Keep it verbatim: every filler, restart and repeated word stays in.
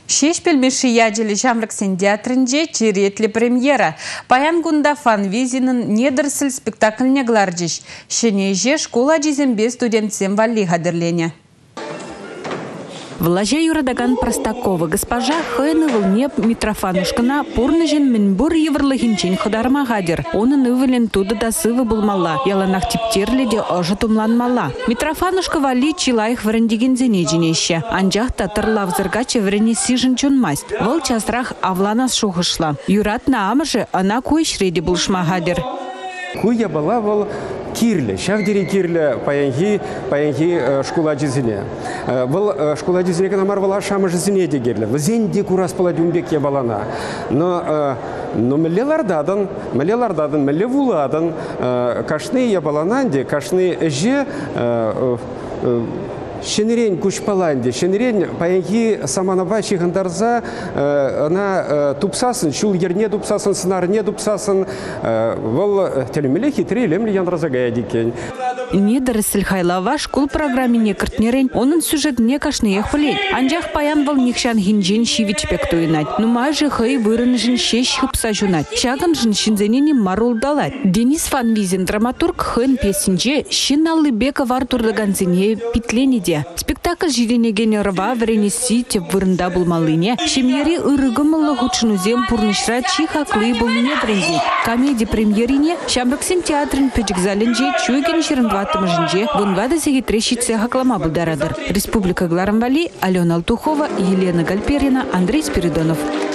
Шеш пельмеши яджели жамрыксен театрынже черетлі премьера. Паян гунда фанвизинын недірсіл спектакльне гларджиш. Шенеже школа жезембе студентсем валли хадырлене. Влажа юрадаган Простакова госпожа Хэйны волне Митрофанушкана пурныжен минбур еврлыгинчен хадармагадер. Onun ывелен туда да сывы булмала. Яланах типтерледе ожы тумланмала. Митрофанушка вали чилайх врендиген зенедженеще. Анжах татырлав зыргаче врене сижен чунмасть. Вол часрах авланас шухышла. Юрат на амыжы ана куйшреде булшмагадер. Куя была вол кирле, шавдери кирле паянги паянги школа жизни. Был школа жизни, когда марвала шама жизни дегерле. В зенде курас паладюмбек я балана. Но но мелелардадан, мелелардадан, мелевуладан, кашны я балананде, кашны же Шенерень кучпаланде, шенерень паянги саманаба чихандарза, она тупсасын, шул ерне тупсасын, сынарне тупсасын, вол телемеле хитрый лемли янразагая дикен. Недірісіл хайлава школ программине кіртнерен, оның сюжетіне кашны ехпілет. Анжақ паян был нихшан хинжен шивичпек туйнат. Нумай же хай вырын жын шеш хыпса жунат. Шаган жын шинзенені марул далат. Денис Фанвизин драматург хэн песінже шиналы бека вартурдаганзине питленеде. Спектакль жиренеген рва вренеси теп вырында булмалыне. Шемьери ырыгымылы хучынузем пурнышра чихаклы булмыне брензет. Комедия премьерине Шамрыксен театрын пөчікзалінже чуйген шырындватым жынже вынвады сеге трешице хаклама булдарадыр. Республика Гларамвали, Алена Алтухова, Елена Гальперина, Андрей Спиридонов.